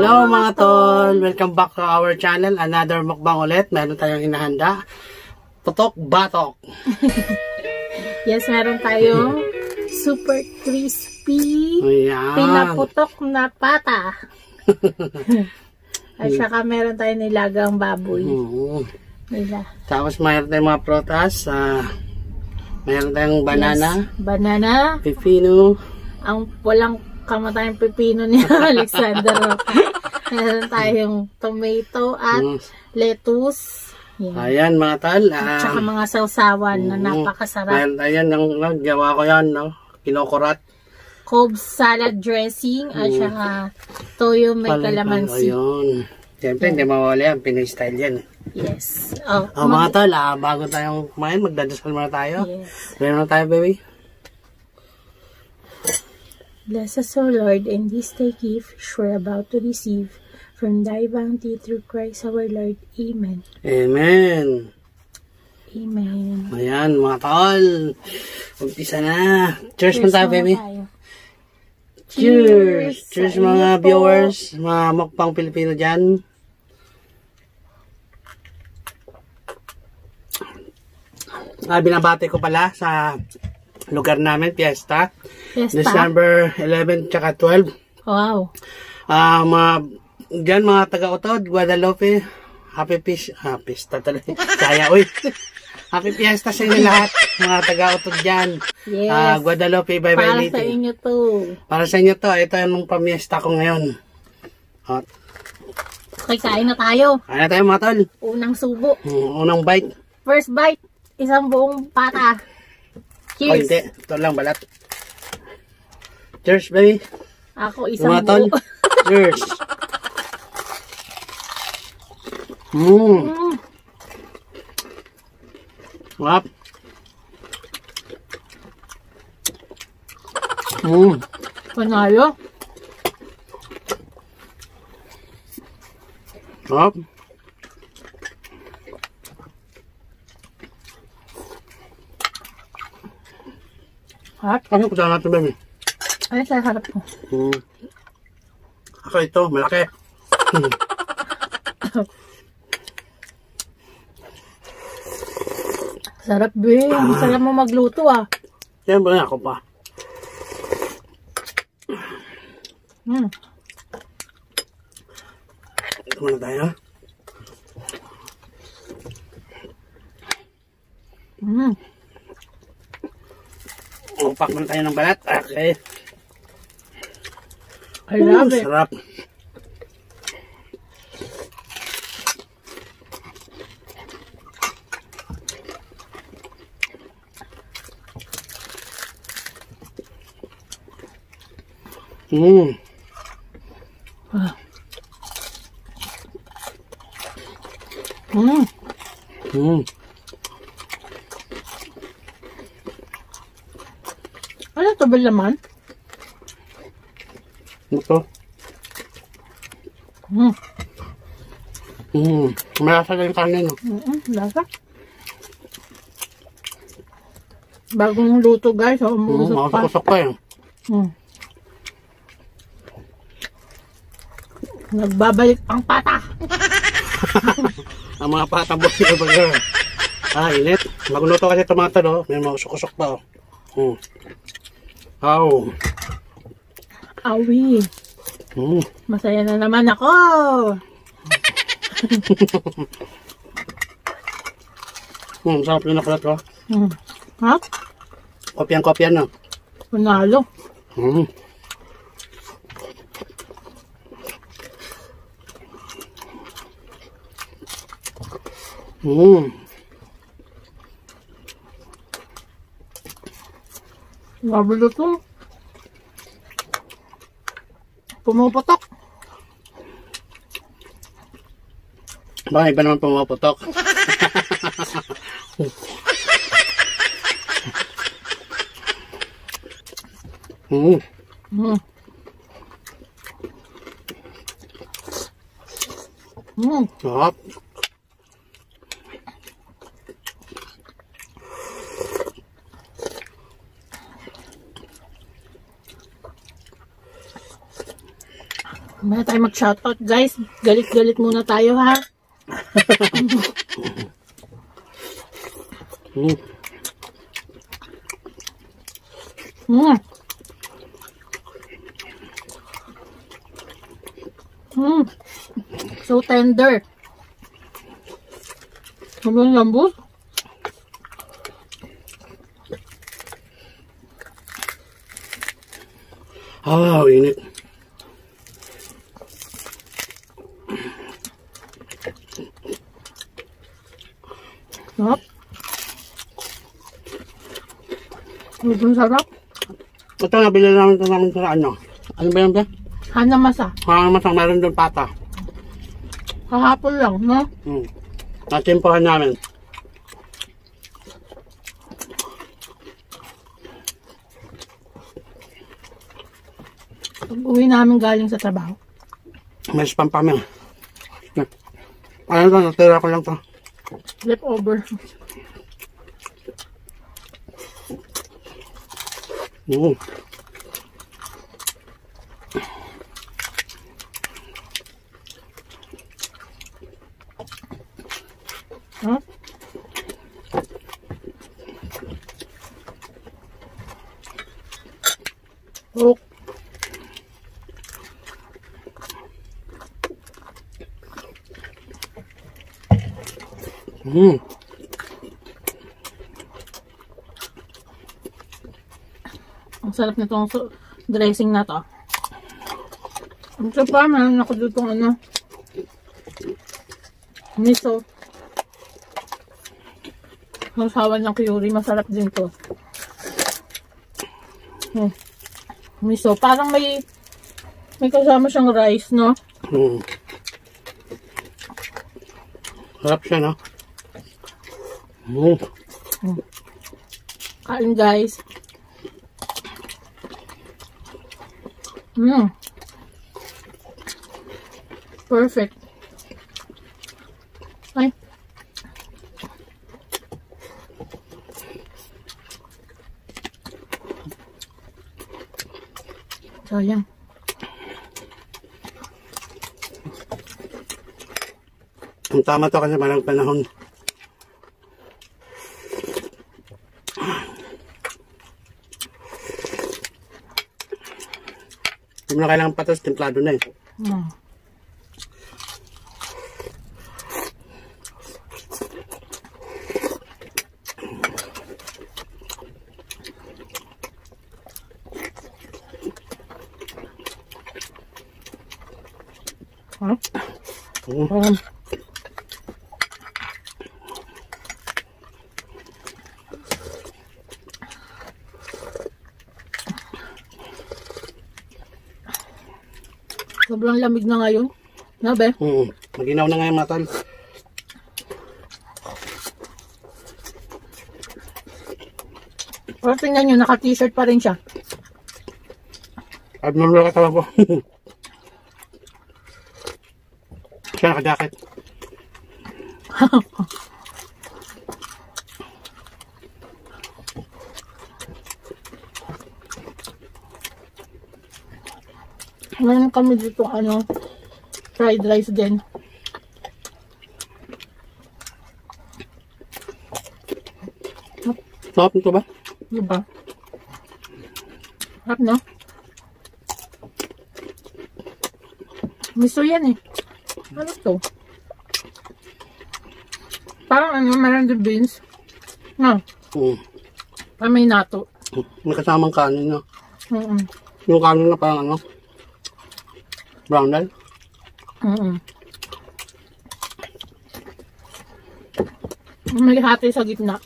Hello mga tol! Welcome back to our channel. Another mukbang ulit. Meron tayong inahanda. Putok batok. Yes, meron tayong super crispy pinaputok na pata. At saka meron tayong nilagang baboy. Tapos meron tayong mga protas. Meron tayong banana. Yes, banana. Pipino. Ang walang kamatayang pipino ni Alexander. Meron tayong tomato at lettuce. Yan. Ayan mga tal. At saka mga sausawan na napakasarap. Ayan, gawa ko yan. No? Kinokorat. Cobb salad dressing at saka toyo may kalamansi. Ayun. Siyempre, hindi mawala yan. Pinoy style yan. Yes. Mga tal, bago tayong kumain, magdadasal muna tayo. Yes. Pray muna tayo, baby. Bless us, O Lord, and this thy gift which we're about to receive from thy bounty through Christ our Lord. Amen. Amen. Amen. Ayan, mga tol. Umpisa na. Cheers muna tayo, baby. Cheers! Cheers mga viewers, mga mukbang Pilipino dyan. Binabati ko pala sa lugar namin, Fiesta. December 11 tsaka 12. Wow. Dyan mga taga-utod, Guadalupe, Happy Fiesta talaga. Kaya, uy. Happy Fiesta sa inyo lahat, mga taga-utod dyan. Yes. Guadalupe, bye-bye lady. Para sa inyo to. Para sa inyo to. Ito yung pamiesta ko ngayon. Okay, kain na tayo. Kain na tayo mga tol. Unang subo. Unang bite. First bite, isang buong pata. Cheers. Hindi. Ito lang balat. Cheers, baby. Ako, isang mga tol. Cheers. Wap. Panalo. Wap. Harap. Ano ko natin, baby? Ay, sa harap ko. Ako ito, malaki. Sarap, be. Sarap mo magluto, Siyempre, ako pa. Ito muna tayo. Upak muna tayo ng balat. Okay. I love it. Sarap. Ano ito ba laman? Ito. Malasa na yung kanin. Lasa. Bagong luto, guys. Makakusok pa yun. Nagbabalik ang pata. Ang mga patang buhay na baga. Init. Magluto kasi tomato, no? May mga usok-usok pa, Awi. Masaya na naman ako. Sarap yun na pala ito. Ha? Kopyan-kopyan na. Panalo. Mabilo ito. Pumuputok. Baka iba naman pumuputok. Sarap. Maya tayo mag-shoutout, guys. Galit-galit muna tayo, ha? So tender. Sobrang lambot. Init. Sarap. Sobrang sarap. Ito, nabili namin ito namin sa ano. Ano ba yan ba? Hanamasa. Hanamasa, meron doon pata. Kahapon lang, no? Natimpohan namin. Pag-uwi namin galing sa trabaho. May spam pa kami. Ano to, natira ko lang to. Leftover. Huh? Oh. Ang sarap nitong dressing na to. Ito pa, meron ako dito ano, miso. Masawan ng curry, masarap din to. Miso, parang may kasama siyang rice, no? Sarap siya, no? Kain, guys. Perfect. Ay. Sayang. Ang tama to kasi parang panahon. Hindi mo na kailangan patas, templado na eh. Sobrang lamig na ngayon. Nabe? Maginaw na nga yung mata. Pero tingnan nyo, naka-t-shirt pa rin siya. Abnormal katawan ko. Siya naka-jacket. Ngayon kami dito fried rice din. Sarap nito ba? Diba? Sarap, no? Miso yan eh. Ano to? Parang meron din beans. No? Parang may nato. May kasamang kanin na. Yung kanin na parang brown rice. May hati sa gitna.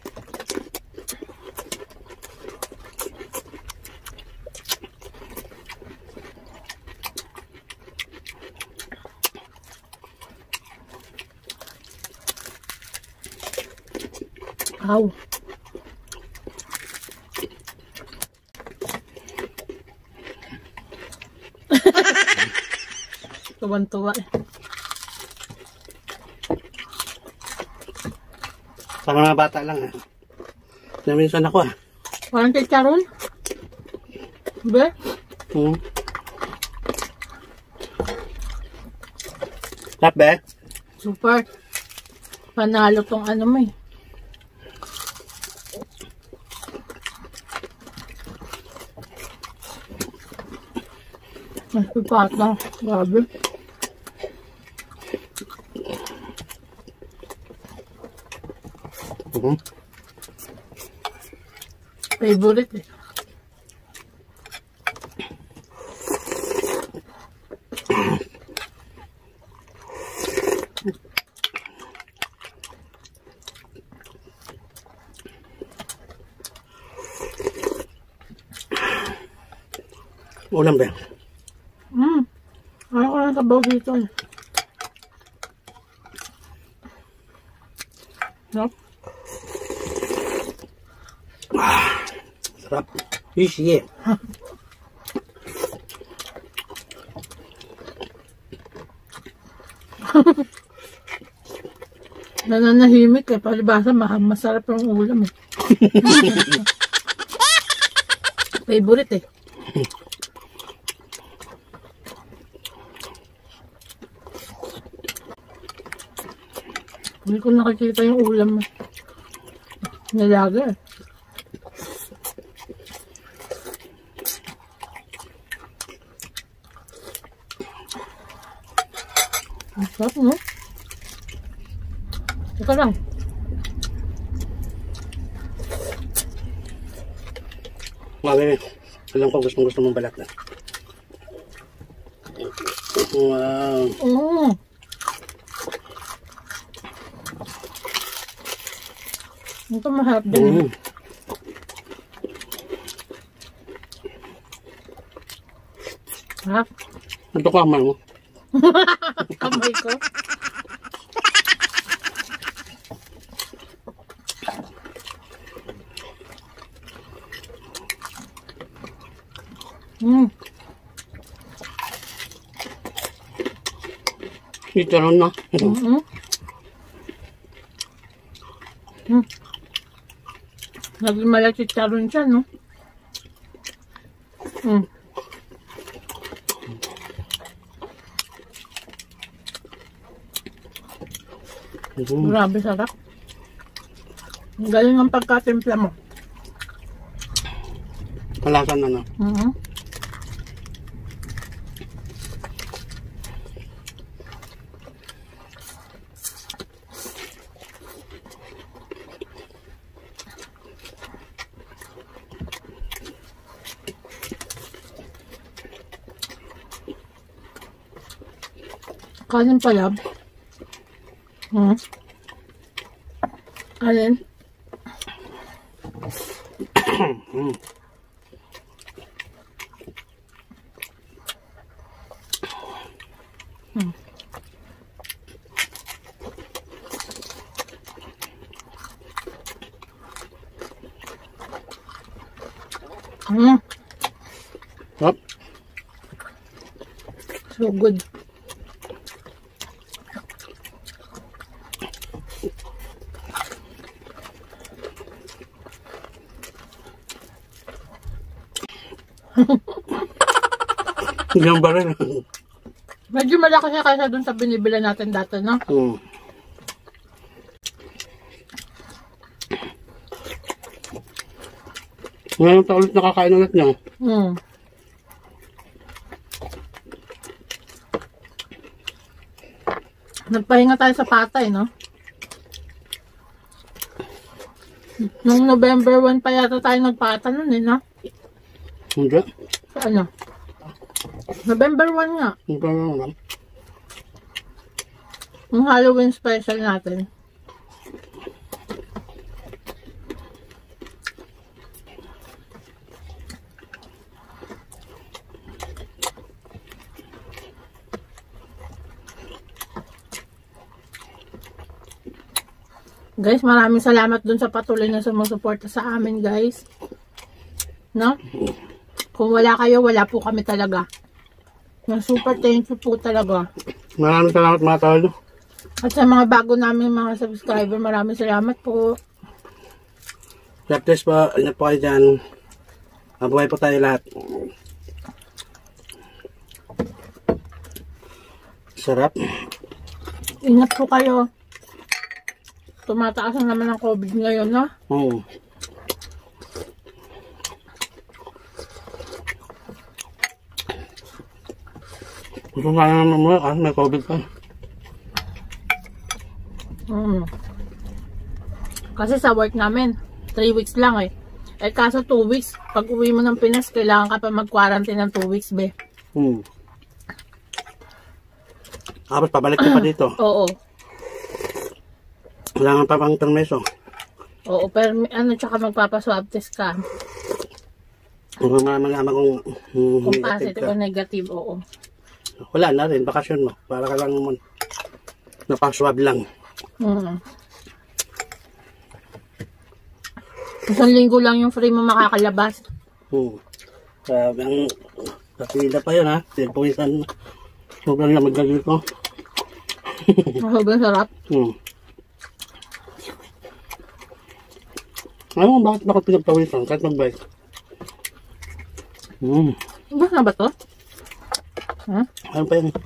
Aw. Tuwan-tuwa eh. Sa mga bata lang eh. Naminsan ako Parang chicharon? Be? Sarap be. Super. Panalo tong ano mo eh. Mas pipata. Grabe. Favorite eh. Ulam ba? Ayaw ko lang sabaw dito eh. Sarap. Sarap. Sige. Nananahimik eh. Palibasa masarap yung ulam eh. Favorite eh. Hindi ko nakikita yung ulam eh. Nilaga eh. Ang sarap no? Teka lang. Mami, alam ko gusto mong balat na. Wow. Ito mahirap din. Ha? Ito ko amay mo. Kamay ko. Ito ron na. Naging malakit charon siya, no? Grabe sarap. Ang galing ang pagkatimpla mo. Malasan na na. Kanin pala. Alin? Hop. So good. Ganyan ba rin? Medyo malaki siya kaysa dun sa binibila natin dati, no? Ngayon ta ulit nakakain ulit niya. Nagpahinga tayo sa patay, no? Nung November 1 pa yata tayo nagpata nun, eh, no? Hindi. Sa ano? November 1 nga. Hindi ko alam. Yung Halloween special natin. Guys, maraming salamat dun sa patuloy na sumusuporta sa amin, guys. No? Kung wala kayo, wala po kami talaga. Super thank you po talaga. Maraming salamat mga tol. At sa mga bago namin mga subscriber, maraming salamat po. God bless po. Ingat po kayo dyan. Mabuhay po tayo lahat. Sarap. Ingat po kayo. Tumataas na naman ang COVID ngayon, no? Oo. Gusto nga naman mo kasi may COVID pa. Kasi sa work namin, 3 weeks lang eh. Eh kaso 2 weeks, pag uwi mo ng Pinas, kailangan ka pa mag-quarantine ng 2 weeks, be. Tapos pabalik ka pa dito. Oo. Kailangan pa pang permeso. Oo, pero tsaka magpapaswab test ka. Kung malaman kung Kung negative positive ka. o negative, oo. Wala na rin, bakasyon mo. Para ka lang naman napaswab lang. Isang linggo lang yung free mo makakalabas. Sabi ang kapila pa yun ha. Pinagpawisan. Sobrang lamag-gagil ko. Sobrang sarap. Alam mo bakit pinagpawisan kahit mag-bike? Ubus na ba to? Ano pa yun?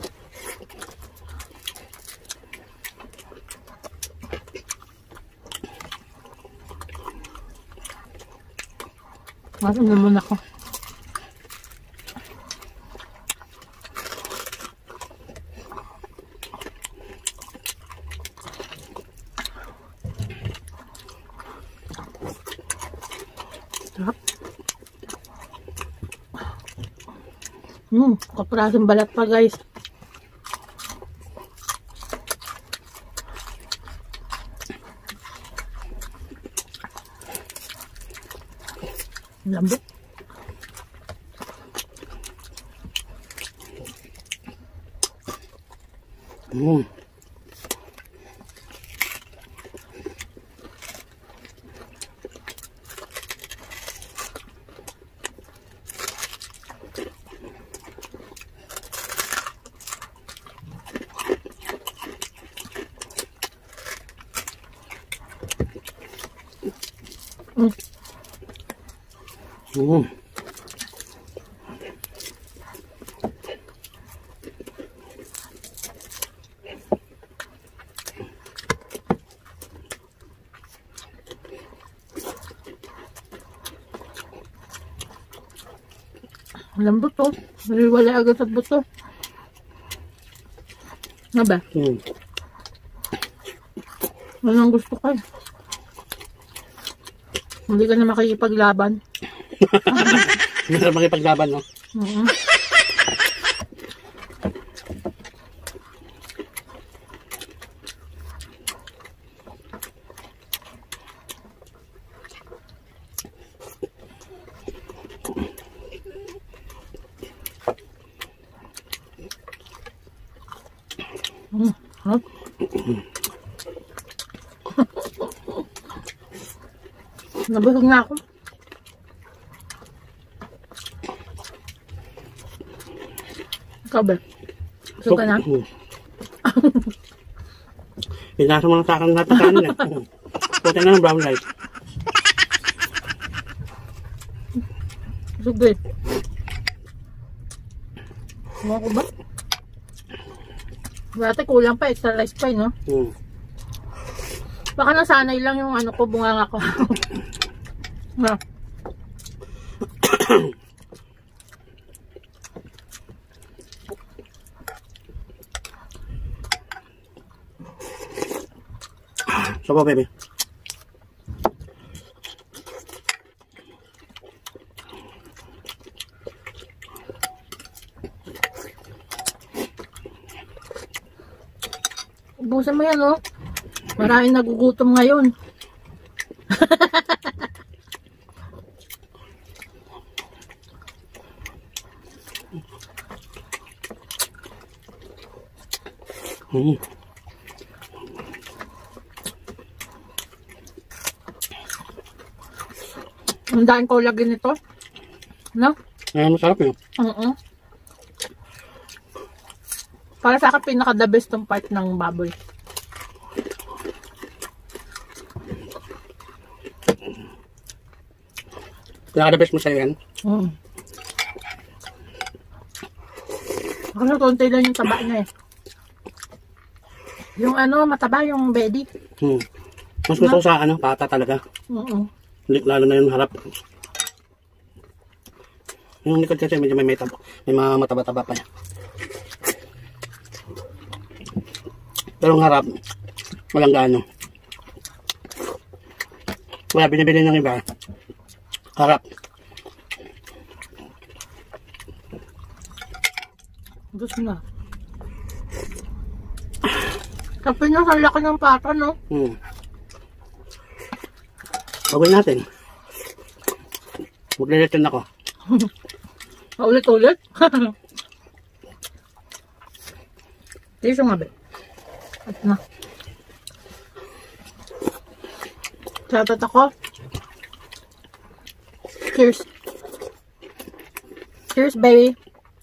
Masin naman ako. Sarap. Kaprasong balat pa guys. Lambot. Lambot to. Naliwala agad sa buto. Nga ba? Anong gusto ko eh. Hindi ka na makikipaglaban. Hindi ka na makipaglaban, no? Nabusog na ako. Ikaw ba? Busog ka na? Pinasa mo na sa akin lahat ng kanin eh. Puti na ng brown rice. Busog ba eh? Ano ko ba? Dati kulang pa, extra rice pa eh, no? Baka nasanay lang yung ano ko, bunganga ko. Na. So, baby. Ubusan mo yan, oh. Maraming nagugutom ngayon. Ang daan ko lagi nito. No? Ayan, masarap yun. Para sa akin, pinaka-the best tong part ng baboy. Pinaka-the best mo sa'yo yan? Kasi konti lang yung taba niya eh. Yung ano, mataba yung belly. Mas gusto ko sa ano, pata talaga. Lalo na yung harap. Yung likod kasi medyo may mga mataba-taba pa niya. Pero yung harap, walang gaano. Kaya binibili ng iba, harap. Gusto na. Kapag nyo, sa laki ng pata, no? Gawin natin. Maglilitin ako. Ulit-ulit? Tiso nga ba? At na. Shoutout ako. Cheers. Cheers, baby.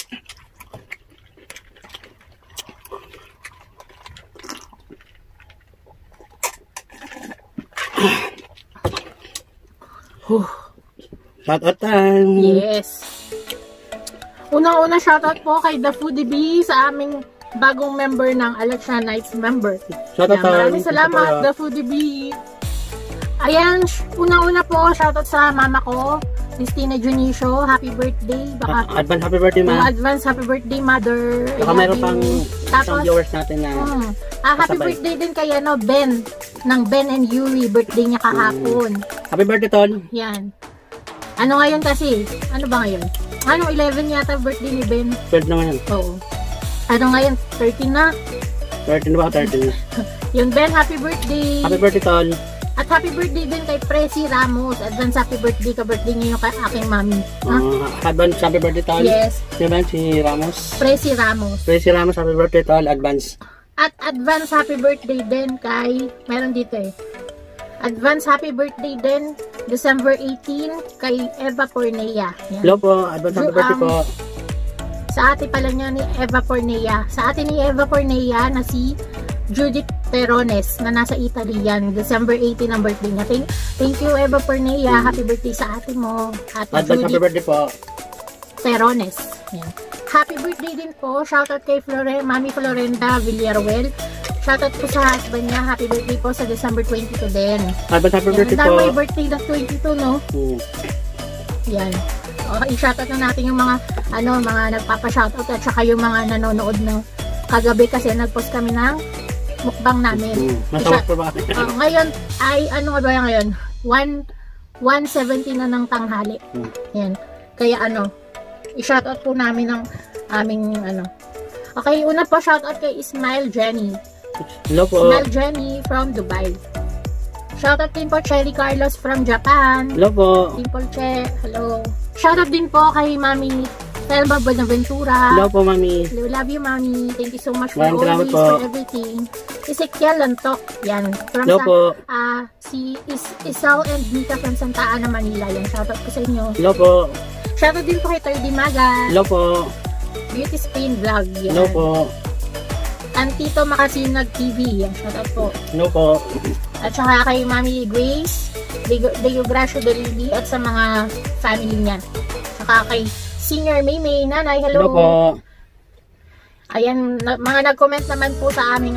Shoutout time! Yes! Unang-una shoutout po kay The Foodie Bee sa aming bagong member ng Alexa Nights member. Shoutout time! Maraming salamat, The Foodie Bee! Ayan, unang-una po shoutout sa mama ko, Christina Junicio. Happy birthday! Advance happy birthday, ma! Advance happy birthday, mother! Baka mayroon pang isang viewers natin na happy birthday din kay Ben, ng Ben and Yuri. Birthday niya kahapon. Happy birthday, Ton! Yan. Ano ngayon kasi? Ano ba ngayon? Ano, 11 yata birthday ni Ben? 12 na ngayon. Oo. Ano ngayon? 13 na? 13 na ba? 13 na. Yun, Ben, happy birthday! Happy birthday, Ton! At happy birthday din kay Presi Ramos. Advance happy birthday ka. Birthday niya yung aking mami. Advance happy birthday, Ton! Yes. Sino ba si Ramos? Presi Ramos. Presi Ramos, happy birthday, Ton! Advance. At advance happy birthday din kay... Meron dito eh. Advance happy birthday din December 18 kay Eva Pornea. Yan. Hello po, advance happy birthday po. Sa ate pala niya ni Eva Pornea. Sa ate ni Eva Pornea na si Judith Perones na nasa Italy yan. December 18 ang birthday niya. Thank you Eva Pornea. Happy birthday sa ate mo. Ate Advance Judith happy birthday po. Perones. Yan. Happy birthday din po. Shoutout kay Mami Florenda Villaruel. Shoutout po sa husband niya. Happy birthday po sa December 22 din. Advance happy birthday po. May birthday na 22, no? Yan. Okay, shoutout na natin yung mga mga nagpapa-shoutout at saka yung mga nanonood na kagabi kasi nag-post kami ng mukbang namin. Masarap po ba? Ngayon ay ano ba ngayon? 1:70 na ng tanghali. Yan. Kaya i-shoutout po namin ng aming Okay, una po shoutout kay Ismail Jenny. Hello po. Ismail Jenny from Dubai. Shoutout din po Cherry Carlos from Japan. Hello po. Dimple Che, hello. Shoutout din po kay Mami Thelma Bonaventura. Hello po, Mami. Love you, Mami. Thank you so much for Maraming always, po. for everything. Ezekiel Lantok. Yan. From Hello po. Si Isal and Nika from Santa Ana, Manila. Yan. Shoutout po sa inyo. Hello po. Shoutout din po kay Terdy Maga. Hello po. Beauty Spain Vlog. Yan. Hello po. Antito Makasinag TV. Yan. Shoutout po. Hello po. At saka kay Mami Grace, Deo Gracio Dolili, at sa mga family niya. Saka kay Senior Maymay, Nanay, hello. Hello po. Ayan, mga nag-comment naman po sa aming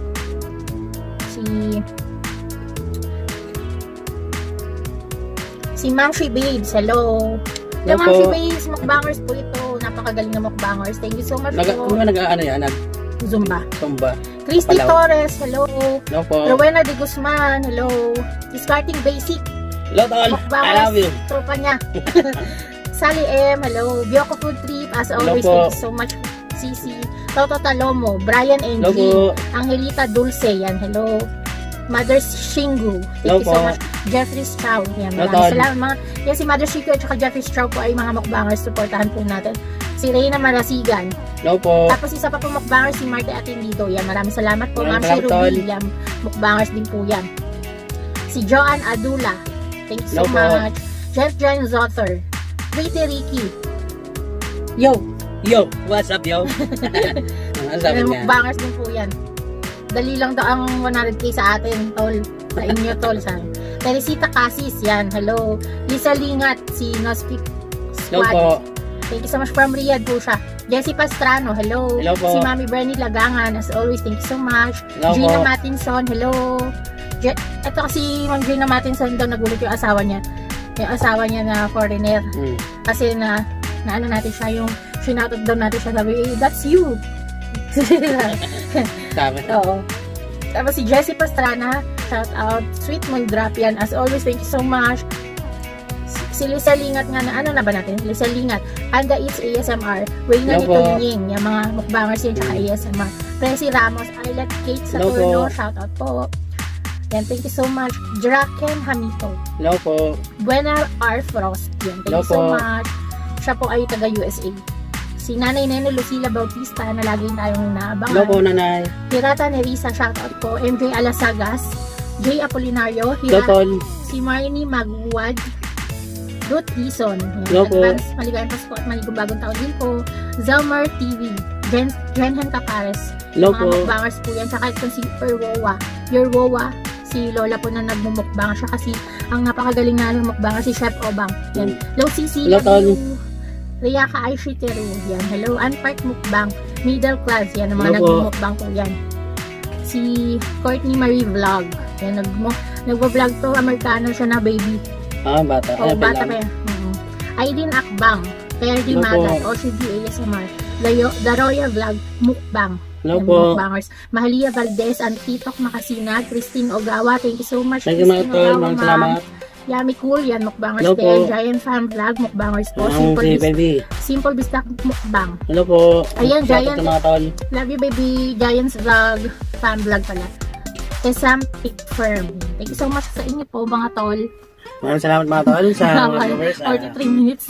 si Mamshi Babes, hello. Hello Yung Mamshi po. Babes, mukbangers po ito. Napakagaling na mukbangers. Thank you so much po. Kung nag-ano Zumba. Zumba. Christy Palaw. Torres, hello. Hello po. Rowena de Guzman, hello. Starting Basic, Hello, Tol. I love you. tropa niya. Sally M, hello. Bioko Food Trip, as Hello always, po. thank you so much. Cici, Toto Talomo, Brian Hello Engie, po. Angelita Dulce, yan, hello. Mother Shingu, Hello thank you so po. much. Jeffrey Chow, yan, Hello, maraming Tol. salamat. Yan, si Mother Shingu at saka Jeffrey Chow po ay mga mukbangers, supportahan po natin. Si Reyna Marasigan, Hello po. tapos isa pa po mukbangers si Marte Atendido, yan, maraming salamat po. Ma'am Maraming si salamat, Ruby, yan, mukbangers din po yan. Si Joanne Adula, thank you so Hello po. much. Jeff John Zotter, Pretty Ricky, yo, Yo, what's up, yo? Ano sabi niya? mukbangers din po yan. Dali lang daw ang 100k sa atin, tol. Sa inyo, tol. Teresita Casis, yan, hello. Lisa Lingat, si Nospic Hello Squad. po. Thank you so much from Riyadh po siya. Jessie Pastrano, hello. Hello po. Si Mami Bernie Lagangan, as always, thank you so much. Hello Gina po. Matinson, hello. Ito kasi Ma'am Gina Matinson daw nagulat yung asawa niya. Yung asawa niya na foreigner. Kasi na ano natin siya, yung shoutout daw natin siya, sabi, that's you. Sabi. Oo. Tapos si Jessie Pastrana, shout out. Sweet Mondrapian, as always, thank you so much. Si Lisa Lingat nga na, ano na ba natin? Lisa Lingat, Anda Eats ASMR, Wayna Hello po. Nitunying, yung mga mukbangers yun, tsaka ASMR. Presi Ramos, Islet Kate Saturno, shout out po. Yan, thank you so much. Draken Hamito. Hello po. Buena R. Frost. Yan, thank Hello you so po. much. Siya po ay taga USA. Si Nanay Nene Lucila Bautista na lagi tayong naabangan. Hello po, nanay. Hirata Nerissa, shoutout po. MJ Alasagas, J. Apolinario, Hello po. si Marnie Magwad, Ruth Dison. Hello po. Advance, maligayang Pasko at maligong bagong taon din po. Zelmer TV, Jenhen Capares. Hello Mga po. mukbangers po yan. Tsaka ito si Wowa. Your Wowa, si Lola po na nagmumukbang siya kasi ang napakagaling na ng mukbanger si Chef Obang. Yan. Low CC, Hello, love you. Riyaka Aishi Teru. Yan. Hello. Unpark Mukbang. Middle Class. Yan. Ang mga Hello po. nagmumukbang po yan. Si Courtney Marie Vlog. Yan. Nagbo-vlog to. Amerikano siya na baby. Bata. O, bata pa yan. Aidin Akbang. Perdi Hello po. Magat. OCD ASMR. Daroya Vlog. Mukbang. Hello Yan, po. mukbangers. Mahalia Valdez, Antitok Makasina, Christine Ogawa, thank you so much. Thank you mga Christine tol. Ogawa, Maraming ma'am. salamat. Yummy Cool, yan, mukbangers Hello din. po. Giant Fan Vlog, mukbangers po. Ang si baby. Simple Bistak Mukbang. Hello po. Ayan, Shout out Giant. sa mga tol. Love you, baby. Giants Vlog, Fan Vlog pala. Esam Pick Firm. Thank you so much sa inyo po, mga tol. Maraming salamat mga tol sa mga viewers. 43 minutes.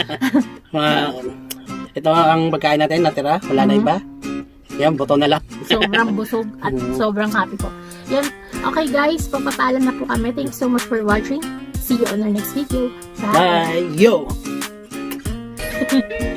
Ito ang pagkain natin natira. Wala na iba. Yan, buto na lang. Sobrang busog at sobrang happy po. Yan. Okay guys, papapaalam na po kami. Thank you so much for watching. See you on our next video. Bye! Bye! Yo!